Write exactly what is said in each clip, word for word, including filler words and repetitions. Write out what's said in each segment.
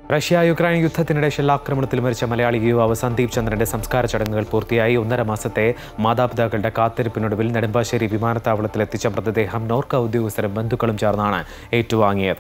Russia Ukraine യുദ്ധത്തിനിടെ ഷെല്ലാക്രമണത്തിൽ മരിച്ച മലയാളി യുവാവ് സന്ദീപ് ചന്ദ്രന്റെ സംസ്കാര ചടങ്ങുകൾ പൂർത്തിയായി. ഒന്നര മാസത്തെ മാതാപിതാക്കളുടെ കാത്തിരിപ്പിനൊടുവിൽ നെടുമ്പാശ്ശേരി വിമാനത്താവളത്തിൽ എത്തിച്ച മൃതദേഹം നോർക്ക ഉദ്യോഗസ്ഥരും ബന്ധുക്കളും ചേർന്നാണ് ഏറ്റുവാങ്ങിയത്.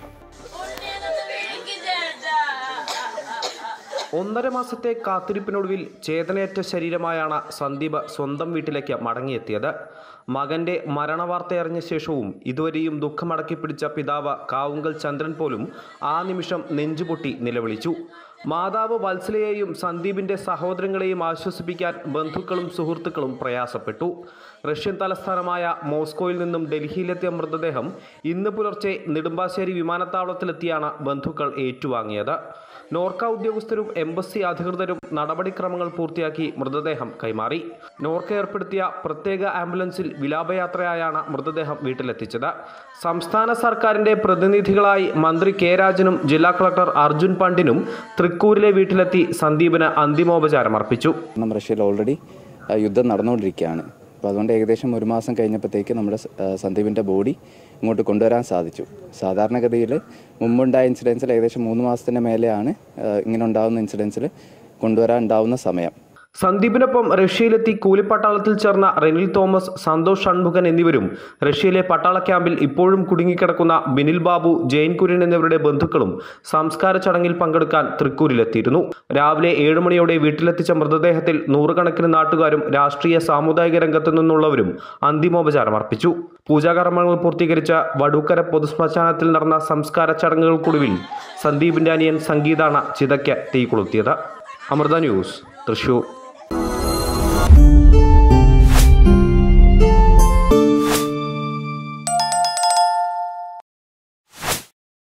ഒന്നര മാസത്തെ കാത്തിരിപ്പിനൊടുവിൽ ചേതനയറ്റ ശരീരമായാണ് സന്ദീപ് സ്വന്തം വീട്ടിലേക്ക് മടങ്ങിയെത്തിയത്. മകന്റെ മരണവാർത്തയറിഞ്ഞ ശേഷവും ഇതുവരെയും ദുഃഖമടക്കി പിടിച്ച പിതാവ് കാവുങ്കൽ ചന്ദ്രൻ പോലും ആ നിമിഷം നെഞ്ചുപൊട്ടി നിലവിളിച്ചു. മാതാവ് വത്സലയെയും സന്ദീപിന്റെ സഹോദരങ്ങളെയും ആശ്വസിപ്പിക്കാൻ ബന്ധുക്കളും സുഹൃത്തുക്കളും പ്രയാസപ്പെട്ടു. റഷ്യൻ തലസ്ഥാനമായ മോസ്കോയിൽ നിന്നും ഡൽഹിയിലെത്തിയ മൃതദേഹം ഇന്ന് പുലർച്ചെ നെടുമ്പാശ്ശേരി വിമാനത്താവളത്തിലെത്തിയാണ് ബന്ധുക്കൾ ഏറ്റുവാങ്ങിയത്. നോർക്ക ഉദ്യോഗസ്ഥരും എംബസി അധികൃതരും നടപടിക്രമങ്ങൾ പൂർത്തിയാക്കി മൃതദേഹം കൈമാറി. നോർക്ക ഏർപ്പെടുത്തിയ പ്രത്യേക ആംബുലൻസിൽ വിലാപയാത്രയായാണ് മൃതദേഹം വീട്ടിലെത്തിച്ചത്. സംസ്ഥാന സർക്കാരിന്റെ പ്രതിനിധികളായി മന്ത്രി കെ രാജനും ജില്ലാ കളക്ടർ അർജുൻ പണ്ഡിനും തൃക്കൂരിലെ വീട്ടിലെത്തി സന്ദീപിന് അന്തിമോപചാരം അർപ്പിച്ചു. റഷ്യയിൽ ഓൾറെഡി യുദ്ധം നടന്നുകൊണ്ടിരിക്കുകയാണ്. അപ്പോൾ അതുകൊണ്ട് ഏകദേശം ഒരു മാസം കഴിഞ്ഞപ്പോഴത്തേക്ക് നമ്മുടെ സന്ദീപിൻ്റെ ബോഡി ഇങ്ങോട്ട് കൊണ്ടുവരാൻ സാധിച്ചു. സാധാരണഗതിയിൽ മുമ്പുണ്ടായ ഇൻസിഡൻസിൽ ഏകദേശം മൂന്ന് മാസത്തിൻ്റെ മേലെയാണ് ഇങ്ങനെ ഉണ്ടാകുന്ന ഇൻസിഡൻസിൽ കൊണ്ടുവരാൻ ഉണ്ടാവുന്ന സമയം. സന്ദീപിനൊപ്പം റഷ്യയിലെത്തി കൂലിപ്പട്ടാളത്തിൽ ചേർന്ന റെനിൽ തോമസ്, സന്തോഷ് ഷൺമുഖൻ എന്നിവരും റഷ്യയിലെ പട്ടാള ക്യാമ്പിൽ ഇപ്പോഴും കുടുങ്ങിക്കിടക്കുന്ന ബിനിൽ ബാബു, ജയൻ കുര്യൻ എന്നിവരുടെ ബന്ധുക്കളും സംസ്കാര ചടങ്ങിൽ പങ്കെടുക്കാൻ തൃക്കൂരിലെത്തിയിരുന്നു. രാവിലെ ഏഴ് മണിയോടെ വീട്ടിലെത്തിച്ച മൃതദേഹത്തിൽ നൂറുകണക്കിന് നാട്ടുകാരും രാഷ്ട്രീയ സാമുദായിക രംഗത്തു നിന്നുള്ളവരും അന്തിമോപചാരം അർപ്പിച്ചു. പൂജാകർമ്മങ്ങൾ പൂർത്തീകരിച്ച വടൂക്കര പൊതുശ്മശാനത്തിൽ നടന്ന സംസ്കാര ചടങ്ങുകൾക്കൊടുവിൽ സന്ദീപിന്റെ അനിയൻ സംഗീതാണ് ചിതയ്ക്ക് തീ കൊളുത്തിയത്. അമൃത ന്യൂസ്, തൃശൂർ.